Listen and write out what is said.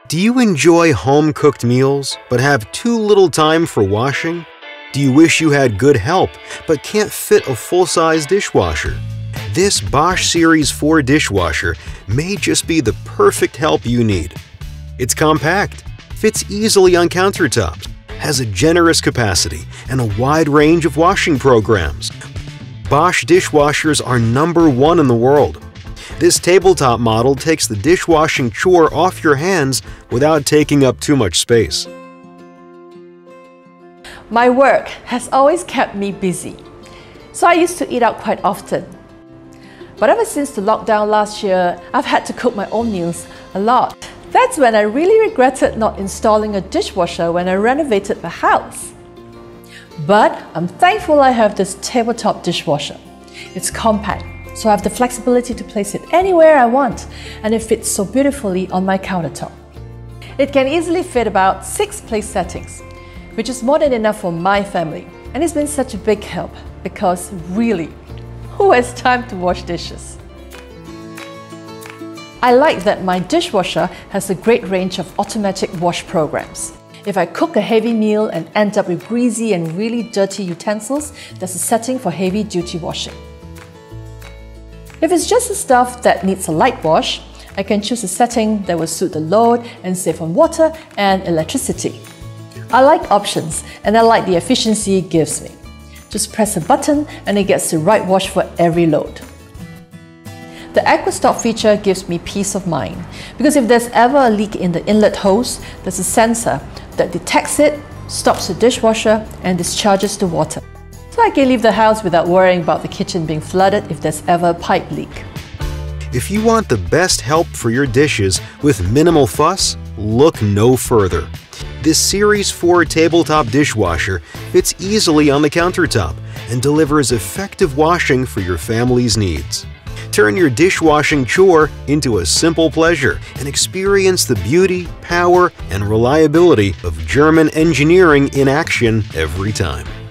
Do you enjoy home-cooked meals but have too little time for washing? Do you wish you had good help but can't fit a full-size dishwasher? This Bosch Series 4 dishwasher may just be the perfect help you need. It's compact, fits easily on countertops, has a generous capacity, and a wide range of washing programs. Bosch dishwashers are #1 in the world. This tabletop model takes the dishwashing chore off your hands without taking up too much space. My work has always kept me busy, so I used to eat out quite often. But ever since the lockdown last year, I've had to cook my own meals a lot. That's when I really regretted not installing a dishwasher when I renovated the house. But I'm thankful I have this tabletop dishwasher. It's compact, so I have the flexibility to place it anywhere I want, and it fits so beautifully on my countertop. It can easily fit about 6 place settings, which is more than enough for my family. And it's been such a big help because really, who has time to wash dishes? I like that my dishwasher has a great range of automatic wash programs. If I cook a heavy meal and end up with greasy and really dirty utensils, there's a setting for heavy duty washing. If it's just the stuff that needs a light wash, I can choose a setting that will suit the load and save on water and electricity. I like options, and I like the efficiency it gives me. Just press a button and it gets the right wash for every load. The AquaStop feature gives me peace of mind, because if there's ever a leak in the inlet hose, there's a sensor that detects it, stops the dishwasher, and discharges the water. So I can leave the house without worrying about the kitchen being flooded if there's ever a pipe leak. If you want the best help for your dishes with minimal fuss, look no further. This Series 4 tabletop dishwasher fits easily on the countertop and delivers effective washing for your family's needs. Turn your dishwashing chore into a simple pleasure and experience the beauty, power, and reliability of German engineering in action every time.